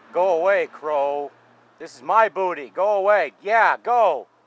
Go away, Crow. This is my booty. Go away. Yeah, go.